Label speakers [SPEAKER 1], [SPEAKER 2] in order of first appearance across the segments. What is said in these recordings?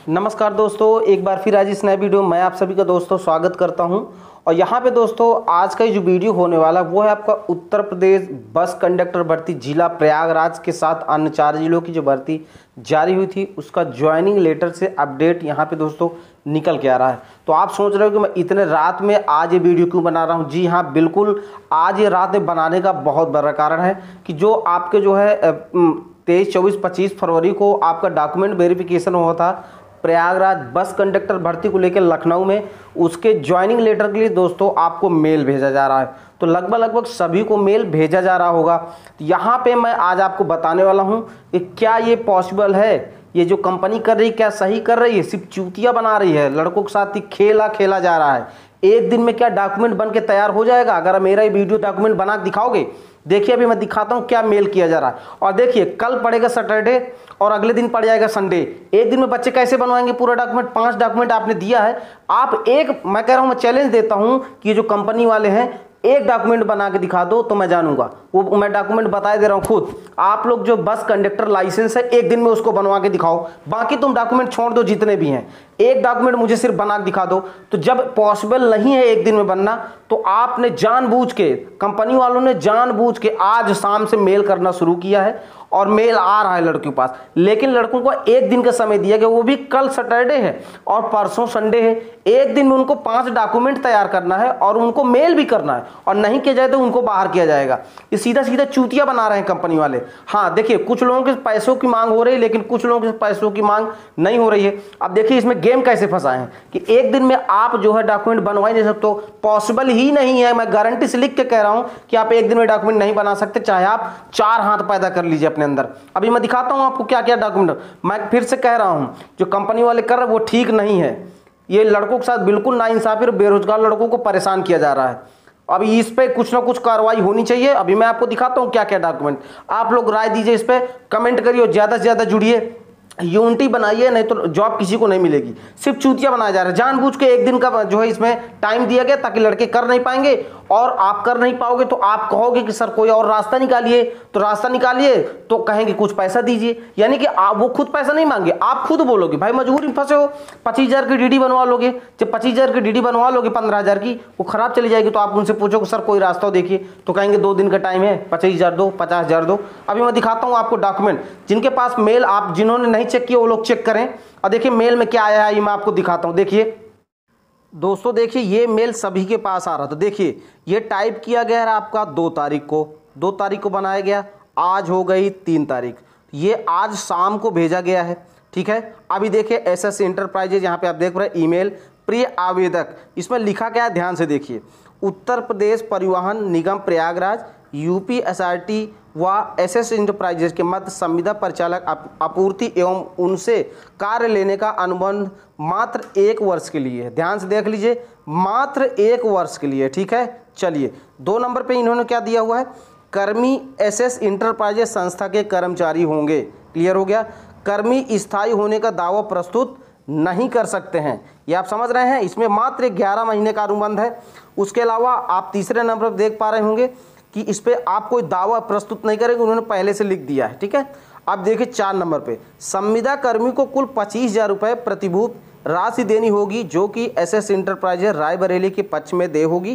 [SPEAKER 1] नमस्कार दोस्तों, एक बार फिर आज इस नए वीडियो में मैं आप सभी का दोस्तों स्वागत करता हूं। और यहां पे दोस्तों आज का जो वीडियो होने वाला वो है आपका उत्तर प्रदेश बस कंडक्टर भर्ती जिला प्रयागराज के साथ अन्य 4 जिलों की जो भर्ती जारी हुई थी उसका ज्वाइनिंग लेटर से अपडेट यहां पे दोस्तों निकल के आ रहा है। तो आप सोच रहे हो कि मैं इतने रात में आज ये वीडियो क्यों बना रहा हूँ। जी हाँ, बिल्कुल आज ये रात में बनाने का बहुत बड़ा कारण है कि जो आपके जो है 23, 24, 25 फरवरी को आपका डॉक्यूमेंट वेरिफिकेशन हुआ था प्रयागराज बस कंडक्टर भर्ती को लेकर लखनऊ में, उसके ज्वाइनिंग लेटर के लिए दोस्तों आपको मेल भेजा जा रहा है। तो लगभग सभी को मेल भेजा जा रहा होगा। तो यहाँ पे मैं आज आपको बताने वाला हूँ कि क्या ये पॉसिबल है, ये जो कंपनी कर रही है क्या सही कर रही है, सिर्फ चूतिया बना रही है, लड़कों के साथ ही खेला जा रहा है। एक दिन में क्या डॉक्यूमेंट बन के तैयार हो जाएगा? अगर मेरा ये वीडियो डॉक्यूमेंट बना के दिखाओगे, देखिए अभी मैं दिखाता हूँ क्या मेल किया जा रहा है। और देखिए कल पड़ेगा सैटरडे और अगले दिन पड़ जाएगा संडे। एक दिन में बच्चे कैसे बनवाएंगे पूरा डॉक्यूमेंट? 5 डॉक्यूमेंट आपने दिया है, आप एक, मैं कह रहा हूँ, मैं चैलेंज देता हूँ कि ये जो कंपनी वाले हैं एक डॉक्यूमेंट बना के दिखा दो तो मैं जानूंगा। वो मैं डॉक्यूमेंट बता दे रहा हूँ खुद। आप लोग जो बस कंडक्टर लाइसेंस है एक दिन में उसको बनवा के दिखाओ, बाकी तुम डॉक्यूमेंट छोड़ दो जितने भी हैं, एक डॉक्यूमेंट मुझे सिर्फ बना के दिखा दो। तो जब पॉसिबल नहीं है एक दिन में बनना, तो आपने जानबूझ के, कंपनी वालों ने जानबूझ के आज शाम से मेल करना शुरू किया है और मेल आ रहा है लड़कों के पास। लेकिन लड़कों को एक दिन का समय दिया गया, वो भी कल सैटरडे है और परसों संडे है। एक दिन में उनको 5 डॉक्यूमेंट तैयार करना है और उनको मेल भी करना है, और नहीं किया जाए तो उनको बाहर किया जाएगा। ये सीधा सीधा चूतिया बना रहे हैं कंपनी वाले। हाँ देखिए, कुछ लोगों के पैसों की मांग हो रही है लेकिन कुछ लोगों के पैसों की मांग नहीं हो रही है। अब देखिए इसमें गेम कैसे फंसाए हैं कि एक दिन में आप जो है डॉक्यूमेंट बनवा ही नहीं सकते, पॉसिबल ही नहीं है। मैं गारंटी से लिख के कह रहा हूं कि आप एक दिन में डॉक्यूमेंट नहीं बना सकते, चाहे आप 4 हाथ पैदा कर लीजिए अपने अंदर। अभी मैं दिखाता हूं आपको क्या क्या डॉक्यूमेंट। मैं फिर से कह रहा हूं, जो कंपनी वाले कर रहे हैं वो ठीक नहीं है। ये लड़कों के साथ बिल्कुल नाइंसाफी और बेरोजगार लड़कों को परेशान किया जा रहा है। अभी इस पे कुछ ना कुछ कार्रवाई होनी चाहिए। अभी मैं आपको दिखाता हूं क्या क्या डॉक्यूमेंट। आप लोग राय दीजिए, इस पे कमेंट करिए और ज्यादा से ज्यादा जुड़िए, यूनिटी बनाइए, नहीं तो जॉब किसी को नहीं मिलेगी। सिर्फ चूतिया बनाया जा रहा है जानबूझ के। एक दिन का जो है इसमें टाइम दिया गया ताकि लड़के कर नहीं पाएंगे, और आप कर नहीं पाओगे तो आप कहोगे कि सर कोई और रास्ता निकालिए। तो रास्ता निकालिए तो कहेंगे कुछ पैसा दीजिए, यानी कि आप, वो खुद पैसा नहीं मांगे, आप खुद बोलोगे भाई मजबूरी में फंसे हो, 25,000 की डीडी बनवा लोगे। जब 25,000 की डीडी बनवा लोगे 15,000 की वो खराब चली जाएगी, तो आप उनसे पूछोगे सर कोई रास्ता हो देखिए, तो कहेंगे 2 दिन का टाइम है, 25,000 दो, 50,000 दो। अभी मैं दिखाता हूँ आपको डॉक्यूमेंट। जिनके पास मेल, आप जिन्होंने नहीं चेक किया वो लोग चेक करें। और देखिए मेल में क्या आया है, ये मैं आपको दिखाता हूँ। देखिए दोस्तों, देखिए ये मेल सभी के पास आ रहा था। देखिए ये टाइप किया गया है आपका 2 तारीख को, 2 तारीख को बनाया गया, आज हो गई 3 तारीख, ये आज शाम को भेजा गया है। ठीक है, अभी देखिए एसएस इंटरप्राइजेज, यहाँ पे आप देख रहे हैं ईमेल, प्रिय आवेदक, इसमें लिखा क्या है ध्यान से देखिए। उत्तर प्रदेश परिवहन निगम प्रयागराज, यूपी एसआरटी व एसएस इंटरप्राइजेज के मध्य संविदा परिचालक आपूर्ति एवं उनसे कार्य लेने का अनुबंध मात्र 1 वर्ष के लिए है। ध्यान से देख लीजिए, मात्र 1 वर्ष के लिए। ठीक है, चलिए 2 नंबर पे इन्होंने क्या दिया हुआ है, कर्मी एसएस इंटरप्राइजेज संस्था के कर्मचारी होंगे। क्लियर हो गया, कर्मी स्थायी होने का दावा प्रस्तुत नहीं कर सकते हैं। ये आप समझ रहे हैं, इसमें मात्र 11 महीने का अनुबंध है। उसके अलावा आप तीसरे नंबर पर देख पा रहे होंगे कि इस पे आप कोई दावा प्रस्तुत नहीं करेंगे, उन्होंने पहले से लिख दिया है। ठीक है, अब देखिए 4 नंबर पे, संविदा कर्मी को कुल 25,000 रुपये प्रतिभूत राशि देनी होगी, जो कि एसएस इंटरप्राइजेज रायबरेली के पक्ष में दे होगी।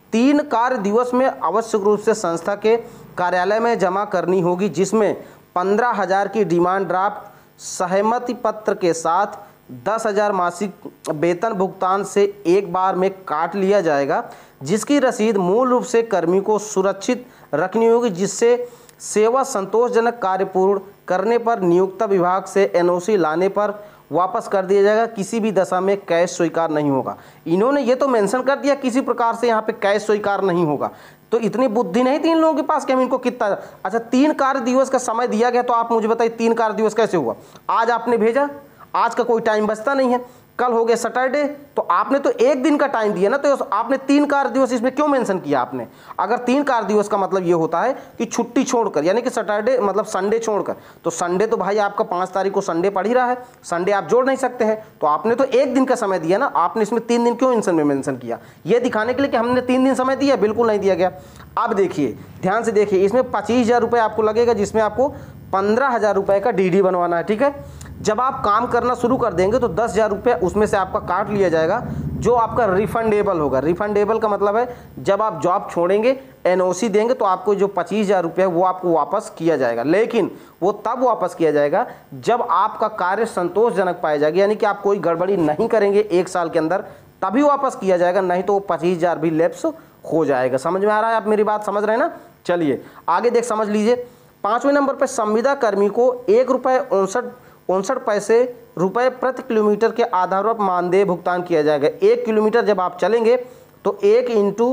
[SPEAKER 1] 3 कार्य दिवस में आवश्यक रूप से संस्था के कार्यालय में जमा करनी होगी, जिसमें 15,000 की डिमांड ड्राफ्ट सहमति पत्र के साथ 10,000 मासिक वेतन भुगतान से एक बार में काट लिया जाएगा, जिसकी रसीद मूल रूप से कर्मी को सुरक्षित रखनी होगी, जिससे सेवा संतोषजनक कार्य पूर्ण करने पर नियोक्ता विभाग से एनओसी लाने पर वापस कर दिया जाएगा। किसी भी दशा में कैश स्वीकार नहीं होगा। इन्होंने ये तो मेंशन कर दिया किसी प्रकार से यहाँ पे कैश स्वीकार नहीं होगा, तो इतनी बुद्धि नहीं थी इन लोगों के पास कि हम इनको कितना, अच्छा 3 कार्य दिवस का समय दिया गया, तो आप मुझे बताइए 3 कार्य दिवस कैसे हुआ? आज आपने भेजा, आज का कोई टाइम बचता नहीं है, कल हो गया सैटरडे, तो आपने तो एक दिन का टाइम दिया ना, तो आपने 3 कार्य दिवस इसमें क्यों मेंशन किया आपने? अगर 3 कार्य दिवस का मतलब ये होता है कि छुट्टी छोड़कर, यानी कि सैटरडे मतलब संडे छोड़कर, तो संडे तो भाई आपका 5 तारीख को संडे पड़ ही रहा है, संडे आप जोड़ नहीं सकते हैं, तो आपने तो एक दिन का समय दिया ना, आपने इसमें 3 दिन क्यों इसमें मेंशन किया? ये दिखाने के लिए कि हमने 3 दिन समय दिया, बिल्कुल नहीं दिया गया। अब देखिए ध्यान से देखिए, इसमें 25,000 रुपये आपको लगेगा, जिसमें आपको 15,000 रुपये का डीडी बनवाना है। ठीक है, जब आप काम करना शुरू कर देंगे तो 10,000 रुपये उसमें से आपका काट लिया जाएगा, जो आपका रिफंडेबल होगा। रिफंडेबल का मतलब है जब आप जॉब छोड़ेंगे, एनओसी देंगे, तो आपको जो 25,000 रुपये है वो आपको वापस किया जाएगा। लेकिन वो तब वापस किया जाएगा जब आपका कार्य संतोषजनक पाया जाएगा, यानी कि आप कोई गड़बड़ी नहीं करेंगे 1 साल के अंदर, तभी वापस किया जाएगा, नहीं तो वो 25,000 भी लैप्स हो जाएगा। समझ में आ रहा है? आप मेरी बात समझ रहे हैं ना? चलिए आगे देख समझ लीजिए। 5वें नंबर पर संविदा कर्मी को ₹1.59 प्रति किलोमीटर के आधार पर मानदेय भुगतान किया जाएगा। 1 किलोमीटर जब आप चलेंगे तो 1 ×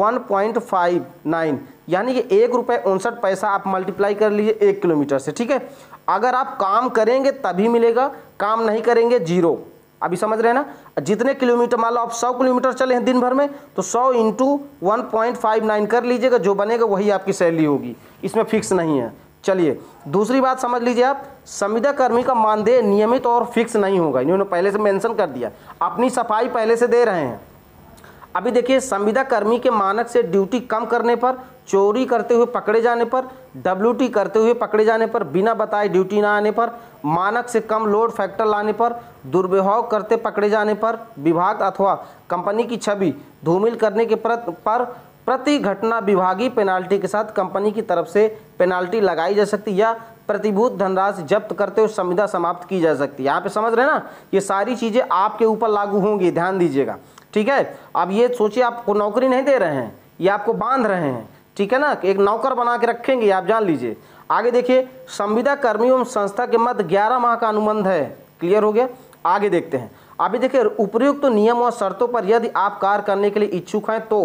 [SPEAKER 1] 1.59 यानी कि ₹1.59 आप मल्टीप्लाई कर लीजिए 1 किलोमीटर से। ठीक है, अगर आप काम करेंगे तभी मिलेगा, काम नहीं करेंगे जीरो। अभी समझ रहे हैं ना? जितने किलोमीटर, मान लो आप 100 किलोमीटर चले हैं दिन भर में, तो 100 × 1.59 कर लीजिएगा, जो बनेगा वही आपकी सैलरी होगी, इसमें फिक्स नहीं है। चलिए दूसरी बात समझ लीजिए आप, संविदा कर्मी का मानदेय नियमित और फिक्स नहीं होगा। इन्होंने पहले से मेंशन कर दिया, अपनी सफाई पहले से दे रहे हैं। अभी देखिए, संविदा कर्मी के मानक से ड्यूटी कम करने पर, चोरी करते हुए पकड़े जाने पर, WT करते हुए पकड़े जाने पर, बिना बताए ड्यूटी ना आने पर, मानक से कम लोड फैक्टर लाने पर, दुर्व्यवहार करते पकड़े जाने पर, विभाग अथवा कंपनी की छवि धूमिल करने के पर प्रति घटना विभागीय पेनाल्टी के साथ कंपनी की तरफ से पेनाल्टी लगाई जा सकती है, या प्रतिभूत धनराशि जब्त करते हुए संविदा समाप्त की जा सकती है। यहाँ पे समझ रहे हैं ना? ये सारी चीज़ें आपके ऊपर लागू होंगी, ध्यान दीजिएगा। ठीक है, अब ये सोचिए आपको नौकरी नहीं दे रहे हैं, ये आपको बांध रहे हैं। ठीक है ना? एक नौकर बना के रखेंगे, आप जान लीजिए। आगे देखिए, संविदा कर्मियों एवं संस्था के मध्य 11 माह का अनुबंध है। क्लियर हो गया? आगे देखते हैं। अभी देखिए, उपयुक्त नियम और शर्तों पर यदि आप कार्य करने के लिए इच्छुक हैं तो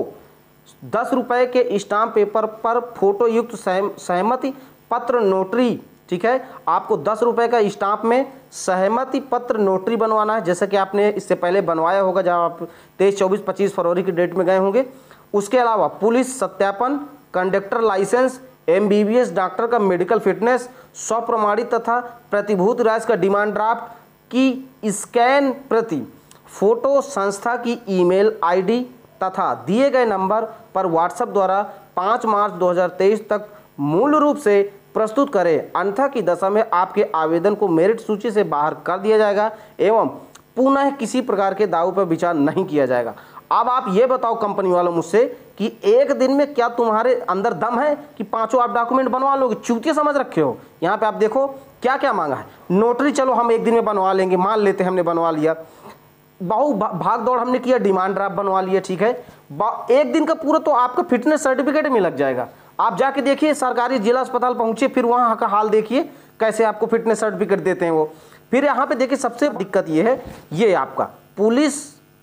[SPEAKER 1] ₹10 के स्टाम्प पेपर पर फोटो युक्त सहमति पत्र नोटरी। ठीक है, आपको ₹10 का स्टाम्प में सहमति पत्र नोटरी बनवाना है, जैसे कि आपने इससे पहले बनवाया होगा जब आप 23, 24, 25 फरवरी की डेट में गए होंगे। उसके अलावा पुलिस सत्यापन, कंडक्टर लाइसेंस, MBBS डॉक्टर का मेडिकल फिटनेस, स्वप्रमाणित तथा प्रतिभूत राशि का डिमांड ड्राफ्ट की स्कैन प्रति, फोटो, संस्था की ईमेल ID तथा दिए गए नंबर पर व्हाट्सएप द्वारा 5 मार्च 2023 तक मूल रूप से प्रस्तुत करें, अन्यथा की दशा में आपके आवेदन को मेरिट सूची से बाहर कर दिया जाएगा एवं पुनः किसी प्रकार के दावों पर विचार नहीं किया जाएगा। अब आप ये बताओ कंपनी वालों मुझसे कि एक दिन में क्या तुम्हारे अंदर दम है कि 5 आप डॉक्यूमेंट बनवा लोगे? चूतिया समझ रखे हो। यहाँ पे आप देखो क्या क्या मांगा है। नोटरी चलो हम एक दिन में बनवा लेंगे, मान लेते हैं हमने बनवा लिया, भाग दौड़ हमने किया, डिमांड ड्राफ्ट बनवा लिया। ठीक है, एक दिन का पूरा तो आपका फिटनेस सर्टिफिकेट में लग जाएगा। आप जाके देखिए सरकारी जिला अस्पताल पहुंचे, फिर वहां का हाल देखिए कैसे आपको फिटनेस सर्टिफिकेट देते हैं वो। फिर यहाँ पे देखिए सबसे दिक्कत ये है, ये आपका पुलिस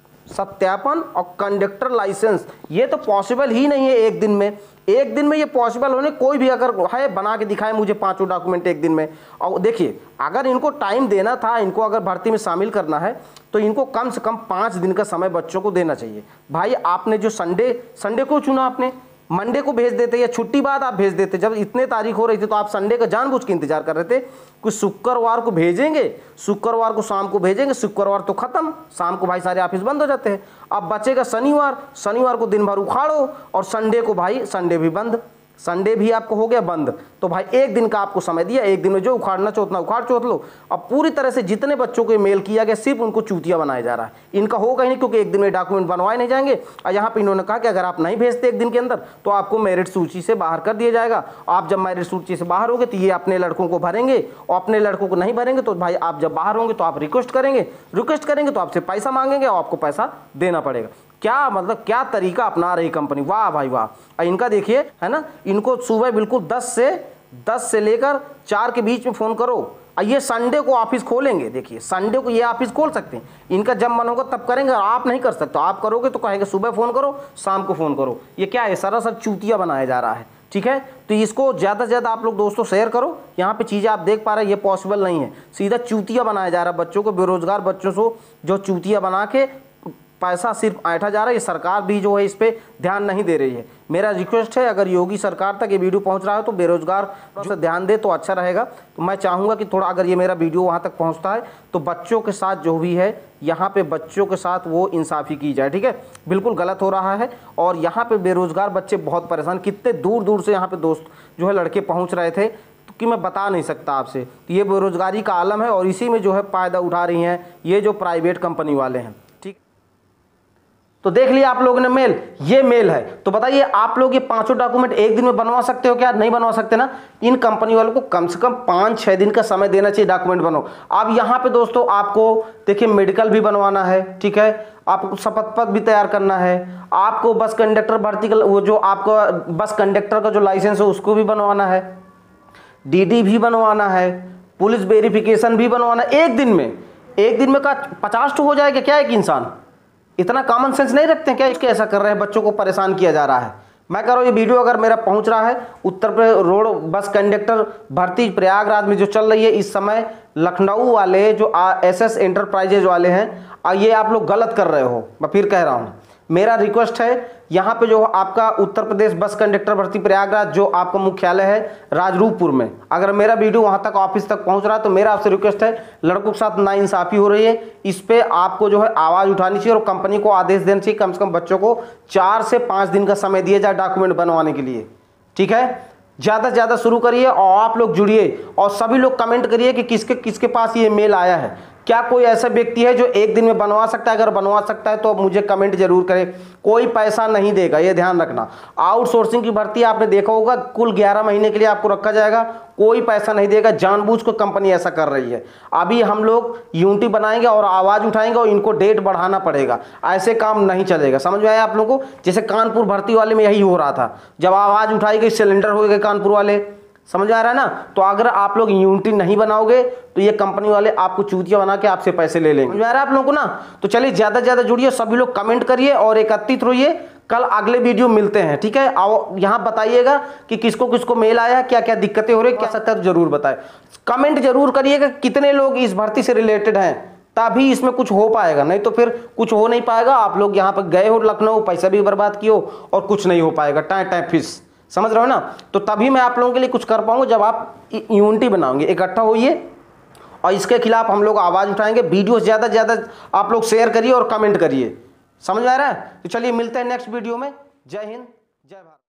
[SPEAKER 1] सत्यापन और कंडक्टर लाइसेंस, ये तो पॉसिबल ही नहीं है एक दिन में। एक दिन में ये पॉसिबल होने, कोई भी अगर है बना के दिखाए मुझे 5 डॉक्यूमेंट एक दिन में। और देखिए अगर इनको टाइम देना था, इनको अगर भर्ती में शामिल करना है तो इनको कम से कम 5 दिन का समय बच्चों को देना चाहिए। भाई आपने जो संडे को चुना, आपने मंडे को भेज देते या छुट्टी बाद आप भेज देते। जब इतने तारीख हो रही थी तो आप संडे का जानबूझ के इंतजार कर रहे थे कि शुक्रवार को भेजेंगे, शुक्रवार को शाम को भेजेंगे, शुक्रवार तो खत्म, शाम को भाई सारे ऑफिस बंद हो जाते हैं। अब बचेगा शनिवार, शनिवार को दिन भर उखाड़ो और संडे को भाई संडे भी बंद, संडे भी आपको हो गया बंद। तो भाई एक दिन का आपको समय दिया, एक दिन में जो उखाड़ना चाहो उतना उखाड़ चोत लो। अब पूरी तरह से जितने बच्चों को मेल किया गया सिर्फ उनको चूतिया बनाया जा रहा है। इनका होगा ही नहीं, क्योंकि एक दिन में डॉक्यूमेंट बनवाए नहीं जाएंगे। और यहाँ पे इन्होंने कहा कि अगर आप नहीं भेजते एक दिन के अंदर तो आपको मेरिट सूची से बाहर कर दिया जाएगा। आप जब मेरिट सूची से बाहर होंगे तो ये अपने लड़कों को भरेंगे, और अपने लड़कों को नहीं भरेंगे तो भाई आप जब बाहर होंगे तो आप रिक्वेस्ट करेंगे तो आपसे पैसा मांगेंगे और आपको पैसा देना पड़ेगा। क्या मतलब, क्या तरीका अपना रही कंपनी, वाह भाई वाह। इनका देखिए है ना, इनको सुबह बिल्कुल 10 से लेकर 4 के बीच में फ़ोन करो। ये संडे को ऑफिस खोलेंगे, देखिए संडे को ये ऑफिस खोल सकते हैं, इनका जब मन होगा तब करेंगे। आप नहीं कर सकते, आप करोगे तो कहेंगे सुबह फ़ोन करो, शाम को फ़ोन करो। ये क्या है, सरासर चूतिया बनाया जा रहा है। ठीक है, तो इसको ज़्यादा से ज़्यादा आप लोग दोस्तों शेयर करो। यहाँ पे चीज़ें आप देख पा रहे हैं, ये पॉसिबल नहीं है, सीधा चूतिया बनाया जा रहा है बच्चों को, बेरोजगार बच्चों को जो चूतिया बना के पैसा सिर्फ ऐंठा जा रहा है। ये सरकार भी जो है इस पे ध्यान नहीं दे रही है। मेरा रिक्वेस्ट है, अगर योगी सरकार तक ये वीडियो पहुंच रहा है तो बेरोजगार से ध्यान दे तो अच्छा रहेगा। तो मैं चाहूँगा कि थोड़ा अगर ये मेरा वीडियो वहाँ तक पहुँचता है तो बच्चों के साथ जो भी है यहाँ पे बच्चों के साथ वो इंसाफ़ी की जाए। ठीक है, बिल्कुल गलत हो रहा है। और यहाँ पे बेरोजगार बच्चे बहुत परेशान, कितने दूर दूर से यहाँ पे दोस्त जो है लड़के पहुँच रहे थे, कि मैं बता नहीं सकता आपसे। तो ये बेरोजगारी का आलम है और इसी में जो है फ़ायदा उठा रही हैं ये जो प्राइवेट कंपनी वाले हैं। ठीक, तो देख लिया आप लोगों ने मेल, ये मेल है। तो बताइए आप लोग ये पांचों डॉक्यूमेंट एक दिन में बनवा सकते हो क्या? नहीं बनवा सकते ना। इन कंपनी वालों को कम से कम 5-6 दिन का समय देना चाहिए डॉक्यूमेंट बनो। अब यहाँ पे दोस्तों आपको देखिए मेडिकल भी बनवाना है, ठीक है, आपको शपथ पत्र भी तैयार करना है, आपको बस कंडक्टर भर्ती का वो जो आपका बस कंडक्टर का जो लाइसेंस है उसको भी बनवाना है, डीडी भी बनवाना है, पुलिस वेरिफिकेशन भी बनवाना है। एक दिन में का 50 हो जाएगा क्या एक इंसान? इतना कॉमन सेंस नहीं रखते हैं क्या? इसके ऐसा कर रहे हैं, बच्चों को परेशान किया जा रहा है। मैं कह रहा हूँ ये वीडियो अगर मेरा पहुंच रहा है, Uttar Pradesh road bus conductor भर्ती प्रयागराज में जो चल रही है इस समय, लखनऊ वाले जो SS एंटरप्राइजेज वाले हैं, ये आप लोग गलत कर रहे हो। मैं फिर कह रहा हूँ, मेरा रिक्वेस्ट है यहाँ पे जो आपका उत्तर प्रदेश बस कंडक्टर भर्ती प्रयागराज जो आपका मुख्यालय है राजरूपपुर में, अगर मेरा वीडियो वहाँ तक ऑफिस तक पहुँच रहा है तो मेरा आपसे रिक्वेस्ट है, लड़कों के साथ नाइंसाफ़ी हो रही है, इस पे आपको जो है आवाज़ उठानी चाहिए और कंपनी को आदेश देना चाहिए कम से कम बच्चों को 4 से 5 दिन का समय दिया जाए डॉक्यूमेंट बनवाने के लिए। ठीक है, ज़्यादा से ज़्यादा शुरू करिए और आप लोग जुड़िए और सभी लोग कमेंट करिए कि किसके किसके पास ये मेल आया है। क्या कोई ऐसा व्यक्ति है जो एक दिन में बनवा सकता है? अगर बनवा सकता है तो मुझे कमेंट जरूर करें। कोई पैसा नहीं देगा, ये ध्यान रखना। आउटसोर्सिंग की भर्ती आपने देखा होगा, कुल 11 महीने के लिए आपको रखा जाएगा, कोई पैसा नहीं देगा। जानबूझ को कंपनी ऐसा कर रही है। अभी हम लोग यूनिटी बनाएंगे और आवाज़ उठाएंगे और इनको डेट बढ़ाना पड़ेगा, ऐसे काम नहीं चलेगा। समझ में आया आप लोगों को? जैसे कानपुर भर्ती वाले में यही हो रहा था, जब आवाज़ उठाई गई सिलेंडर हो गए कानपुर वाले। समझ आ रहा है ना? तो अगर आप लोग यूनिटी नहीं बनाओगे तो ये कंपनी वाले आपको चूतिया बना के आपसे पैसे ले लेंगे। समझ आ रहा है आप लोगों को ना? तो चलिए ज़्यादा से ज़्यादा जुड़िए, सभी लोग कमेंट करिए और एकत्रित रहिए। कल अगले वीडियो मिलते हैं, ठीक है? आओ यहाँ बताइएगा कि किसको किसको मेल आया, क्या क्या दिक्कतें हो रही, क्या सकता है तो जरूर बताए। कमेंट जरूर करिएगा कितने लोग इस भर्ती से रिलेटेड हैं, तभी इसमें कुछ हो पाएगा, नहीं तो फिर कुछ हो नहीं पाएगा। आप लोग यहाँ पर गए हो लखनऊ, पैसा भी बर्बाद किए हो और कुछ नहीं हो पाएगा, टाइम फिस। समझ रहे हो ना? तो तभी मैं आप लोगों के लिए कुछ कर पाऊंगा जब आप यूनिटी बनाओगे। इकट्ठा होइए और इसके खिलाफ हम लोग आवाज़ उठाएंगे। वीडियो ज़्यादा से ज़्यादा आप लोग शेयर करिए और कमेंट करिए। समझ में आ रहा है? तो चलिए मिलते हैं नेक्स्ट वीडियो में। जय हिंद, जय भारत।